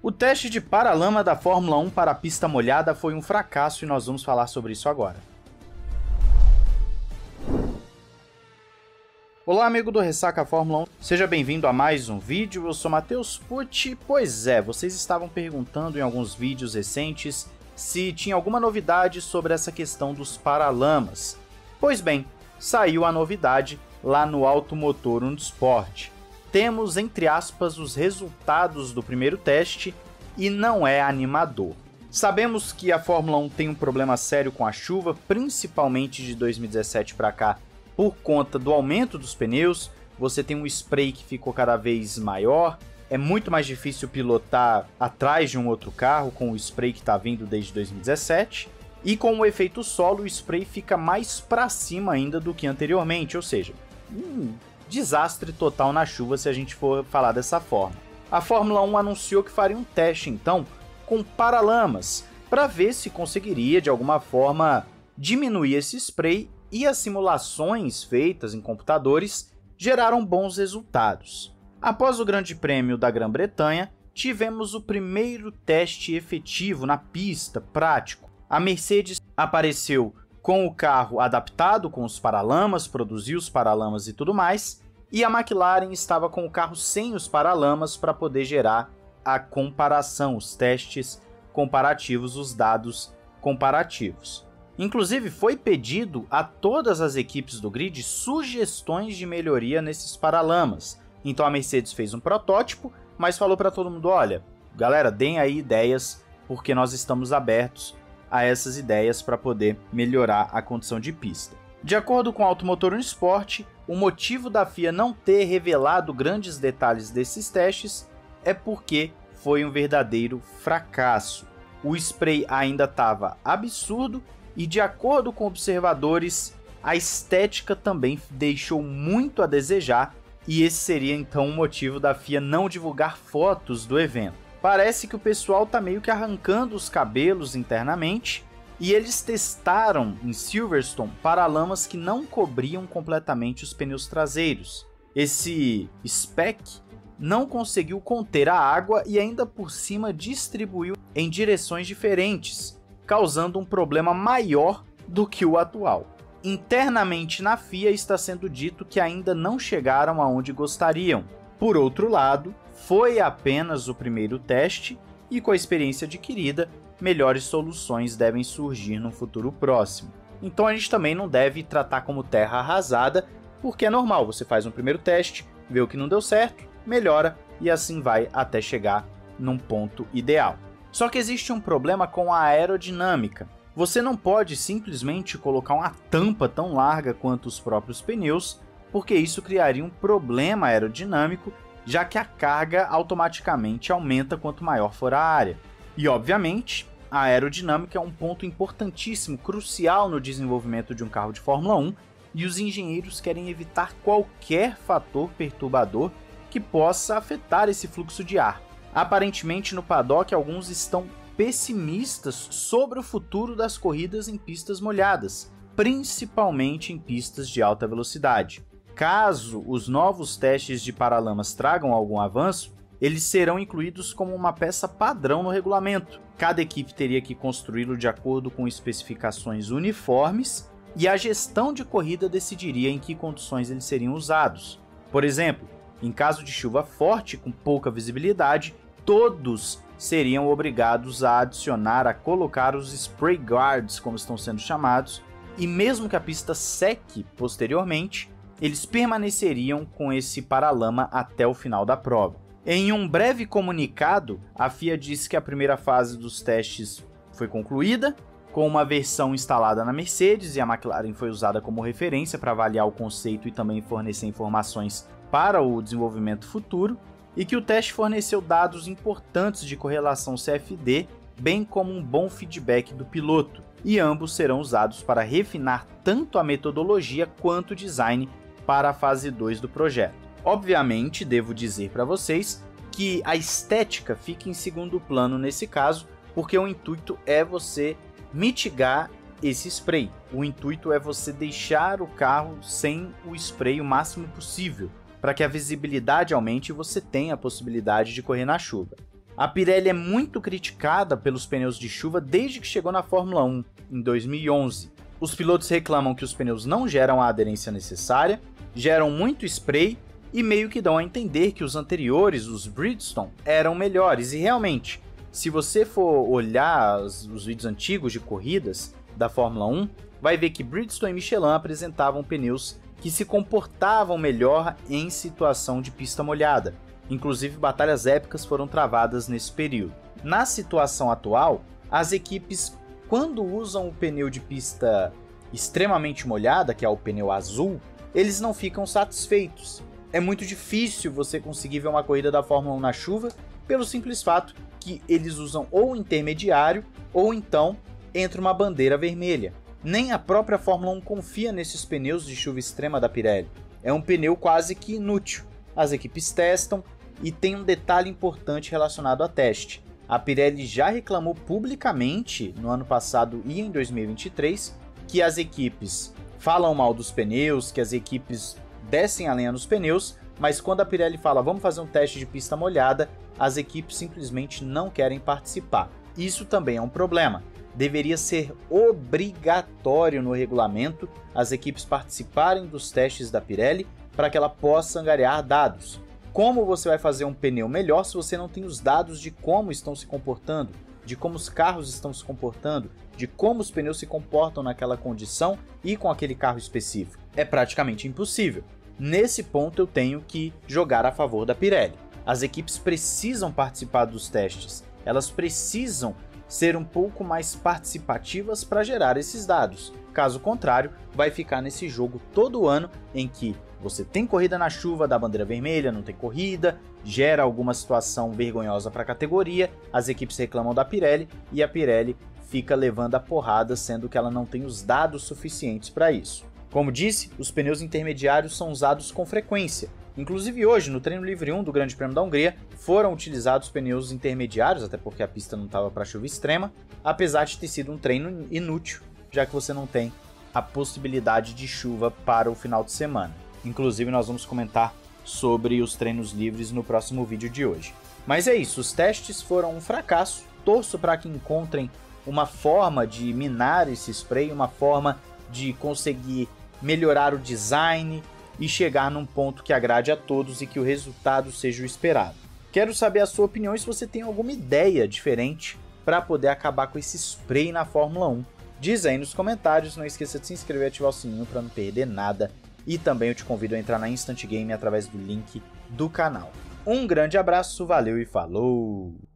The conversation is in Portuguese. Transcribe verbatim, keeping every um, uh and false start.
O teste de paralama da Fórmula um para a pista molhada foi um fracasso e nós vamos falar sobre isso agora. Olá amigo do Ressaca Fórmula um, seja bem-vindo a mais um vídeo, eu sou Matheus Pucci. Pois é, vocês estavam perguntando em alguns vídeos recentes se tinha alguma novidade sobre essa questão dos paralamas. Pois bem, saiu a novidade lá no Automotor Unisport. Temos, entre aspas, os resultados do primeiro teste e não é animador. Sabemos que a Fórmula um tem um problema sério com a chuva, principalmente de dois mil e dezessete para cá, por conta do aumento dos pneus. Você tem um spray que ficou cada vez maior, é muito mais difícil pilotar atrás de um outro carro com o spray que está vindo desde dois mil e dezessete, e com o efeito solo o spray fica mais para cima ainda do que anteriormente, ou seja, um desastre total na chuva se a gente for falar dessa forma. A Fórmula um anunciou que faria um teste então com paralamas para ver se conseguiria de alguma forma diminuir esse spray, e as simulações feitas em computadores geraram bons resultados. Após o Grande Prêmio da Grã-Bretanha, tivemos o primeiro teste efetivo na pista, prático. A Mercedes apareceu com o carro adaptado com os paralamas, produziu os paralamas e tudo mais, e a McLaren estava com o carro sem os paralamas para poder gerar a comparação, os testes comparativos, os dados comparativos. Inclusive, foi pedido a todas as equipes do grid sugestões de melhoria nesses paralamas. Então a Mercedes fez um protótipo, mas falou para todo mundo, olha, galera, deem aí ideias, porque nós estamos abertos a essas ideias para poder melhorar a condição de pista. De acordo com o Automotor Unisport, o motivo da F I A não ter revelado grandes detalhes desses testes é porque foi um verdadeiro fracasso. O spray ainda estava absurdo e, de acordo com observadores, a estética também deixou muito a desejar, e esse seria então o motivo da F I A não divulgar fotos do evento. Parece que o pessoal tá meio que arrancando os cabelos internamente, e eles testaram em Silverstone paralamas que não cobriam completamente os pneus traseiros. Esse spec não conseguiu conter a água e ainda por cima distribuiu em direções diferentes, causando um problema maior do que o atual. Internamente na F I A está sendo dito que ainda não chegaram aonde gostariam. Por outro lado, foi apenas o primeiro teste e, com a experiência adquirida, melhores soluções devem surgir no futuro próximo. Então a gente também não deve tratar como terra arrasada, porque é normal, você faz um primeiro teste, vê o que não deu certo, melhora e assim vai até chegar num ponto ideal. Só que existe um problema com a aerodinâmica. Você não pode simplesmente colocar uma tampa tão larga quanto os próprios pneus, porque isso criaria um problema aerodinâmico, já que a carga automaticamente aumenta quanto maior for a área. E obviamente, a aerodinâmica é um ponto importantíssimo, crucial no desenvolvimento de um carro de Fórmula um, e os engenheiros querem evitar qualquer fator perturbador que possa afetar esse fluxo de ar. Aparentemente, no paddock, alguns estão pessimistas sobre o futuro das corridas em pistas molhadas, principalmente em pistas de alta velocidade. Caso os novos testes de paralamas tragam algum avanço, eles serão incluídos como uma peça padrão no regulamento. Cada equipe teria que construí-lo de acordo com especificações uniformes e a gestão de corrida decidiria em que condições eles seriam usados. Por exemplo, em caso de chuva forte com pouca visibilidade, todos seriam obrigados a adicionar, a colocar os spray guards, como estão sendo chamados, e mesmo que a pista seque posteriormente, eles permaneceriam com esse paralama até o final da prova. Em um breve comunicado, a F I A disse que a primeira fase dos testes foi concluída, com uma versão instalada na Mercedes, e a McLaren foi usada como referência para avaliar o conceito e também fornecer informações para o desenvolvimento futuro, e que o teste forneceu dados importantes de correlação C F D, bem como um bom feedback do piloto, e ambos serão usados para refinar tanto a metodologia quanto o design para a fase dois do projeto. Obviamente, devo dizer para vocês que a estética fica em segundo plano nesse caso, porque o intuito é você mitigar esse spray. O intuito é você deixar o carro sem o spray o máximo possível, para que a visibilidade aumente e você tenha a possibilidade de correr na chuva. A Pirelli é muito criticada pelos pneus de chuva desde que chegou na Fórmula um, em dois mil e onze. Os pilotos reclamam que os pneus não geram a aderência necessária, geram muito spray e meio que dão a entender que os anteriores, os Bridgestone, eram melhores. E realmente, se você for olhar os, os vídeos antigos de corridas da Fórmula um, vai ver que Bridgestone e Michelin apresentavam pneus que se comportavam melhor em situação de pista molhada. Inclusive, batalhas épicas foram travadas nesse período. Na situação atual, as equipes, quando usam o pneu de pista extremamente molhada, que é o pneu azul, eles não ficam satisfeitos. É muito difícil você conseguir ver uma corrida da Fórmula um na chuva, pelo simples fato que eles usam ou intermediário, ou então entra uma bandeira vermelha. Nem a própria Fórmula um confia nesses pneus de chuva extrema da Pirelli. É um pneu quase que inútil. As equipes testam e tem um detalhe importante relacionado a teste. A Pirelli já reclamou publicamente no ano passado e em dois mil e vinte e três que as equipes falam mal dos pneus, que as equipes descem a lenha nos pneus, mas quando a Pirelli fala vamos fazer um teste de pista molhada, as equipes simplesmente não querem participar. Isso também é um problema. Deveria ser obrigatório no regulamento as equipes participarem dos testes da Pirelli para que ela possa angariar dados. Como você vai fazer um pneu melhor se você não tem os dados de como estão se comportando, de como os carros estão se comportando, de como os pneus se comportam naquela condição e com aquele carro específico? É praticamente impossível. Nesse ponto eu tenho que jogar a favor da Pirelli. As equipes precisam participar dos testes, elas precisam ser um pouco mais participativas para gerar esses dados. Caso contrário, vai ficar nesse jogo todo ano em que você tem corrida na chuva, dá bandeira vermelha, não tem corrida, gera alguma situação vergonhosa para a categoria, as equipes reclamam da Pirelli e a Pirelli fica levando a porrada, sendo que ela não tem os dados suficientes para isso. Como disse, os pneus intermediários são usados com frequência. Inclusive hoje, no treino livre um do Grande Prêmio da Hungria, foram utilizados pneus intermediários, até porque a pista não estava para chuva extrema, apesar de ter sido um treino inútil, já que você não tem a possibilidade de chuva para o final de semana. Inclusive nós vamos comentar sobre os treinos livres no próximo vídeo de hoje. Mas é isso, os testes foram um fracasso, torço para que encontrem uma forma de minar esse spray, uma forma de conseguir melhorar o design e chegar num ponto que agrade a todos e que o resultado seja o esperado. Quero saber a sua opinião e se você tem alguma ideia diferente para poder acabar com esse spray na Fórmula um. Diz aí nos comentários, não esqueça de se inscrever e ativar o sininho para não perder nada. E também eu te convido a entrar na Instant Game através do link do canal. Um grande abraço, valeu e falou!